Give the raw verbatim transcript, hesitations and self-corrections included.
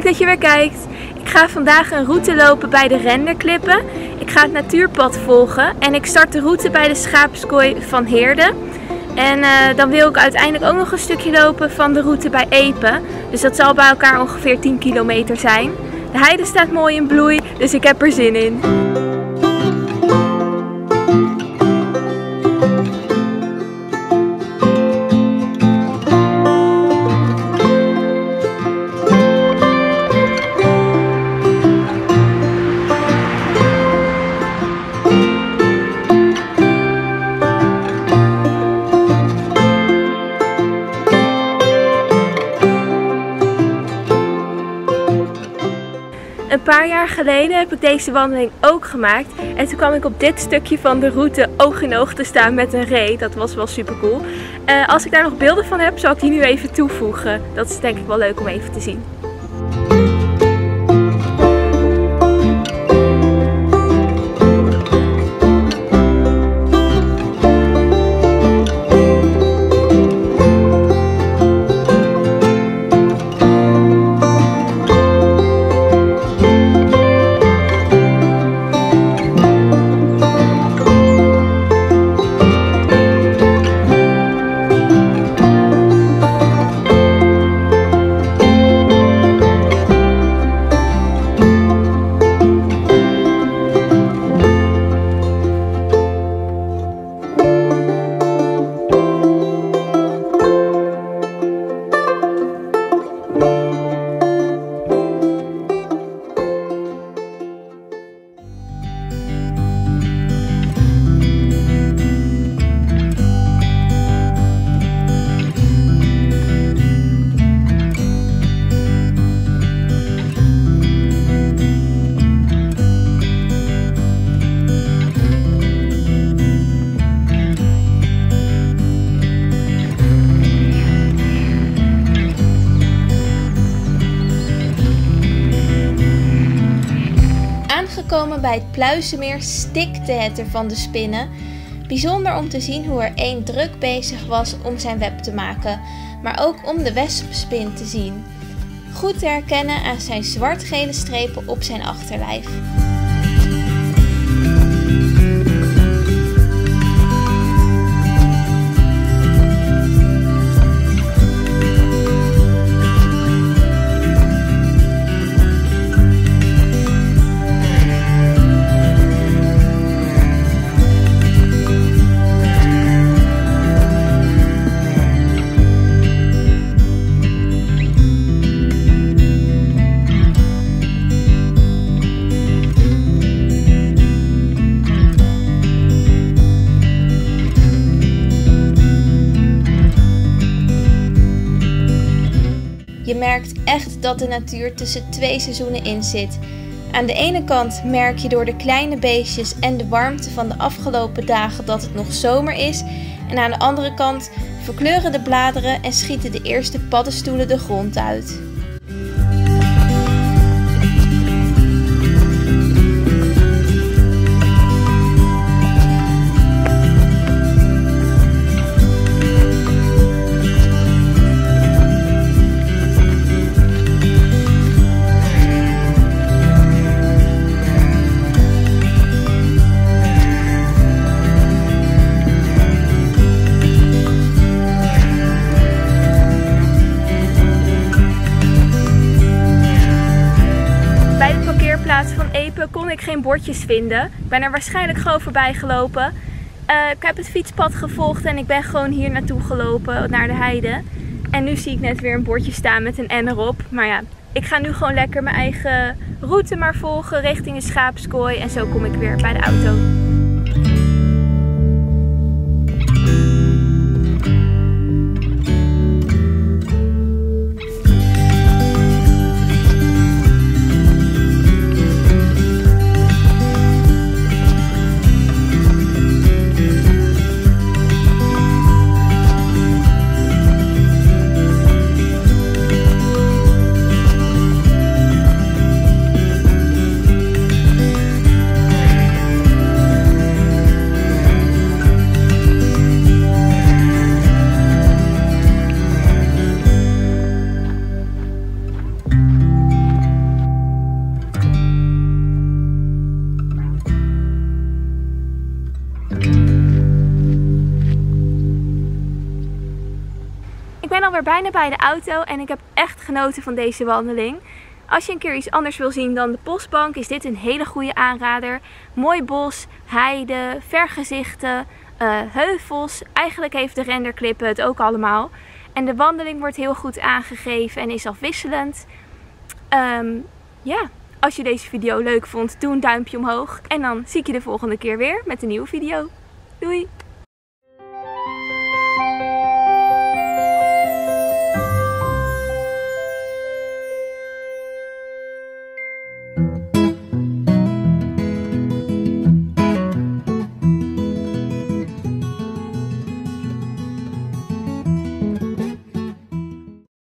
dat je weer kijkt. Ik ga vandaag een route lopen bij de Renderklippen. Ik ga het natuurpad volgen en ik start de route bij de schaapskooi van Heerde. En uh, dan wil ik uiteindelijk ook nog een stukje lopen van de route bij Epe. Dus dat zal bij elkaar ongeveer tien kilometer zijn. De heide staat mooi in bloei, dus ik heb er zin in. Een paar jaar geleden heb ik deze wandeling ook gemaakt en toen kwam ik op dit stukje van de route oog in oog te staan met een ree. Dat was wel super cool. Uh, als ik daar nog beelden van heb, zal ik die nu even toevoegen. Dat is denk ik wel leuk om even te zien. Aangekomen bij het Pluizenmeer stikte het er van de spinnen. Bijzonder om te zien hoe er één druk bezig was om zijn web te maken, maar ook om de wespspin te zien. Goed te herkennen aan zijn zwart-gele strepen op zijn achterlijf. Je merkt echt dat de natuur tussen twee seizoenen in zit. Aan de ene kant merk je door de kleine beestjes en de warmte van de afgelopen dagen dat het nog zomer is. En aan de andere kant verkleuren de bladeren en schieten de eerste paddenstoelen de grond uit. Van Epe kon ik geen bordjes vinden. Ik ben er waarschijnlijk gewoon voorbij gelopen. Uh, ik heb het fietspad gevolgd en ik ben gewoon hier naartoe gelopen, naar de heide. En nu zie ik net weer een bordje staan met een N erop. Maar ja, ik ga nu gewoon lekker mijn eigen route maar volgen richting de schaapskooi. En zo kom ik weer bij de auto. Ik ben alweer bijna bij de auto en ik heb echt genoten van deze wandeling. Als je een keer iets anders wil zien dan de Postbank, is dit een hele goede aanrader. Mooi bos, heide, vergezichten, uh, heuvels. Eigenlijk heeft de renderklippen het ook allemaal. En de wandeling wordt heel goed aangegeven en is afwisselend. Um, ja, als je deze video leuk vond, doe een duimpje omhoog. En dan zie ik je de volgende keer weer met een nieuwe video. Doei!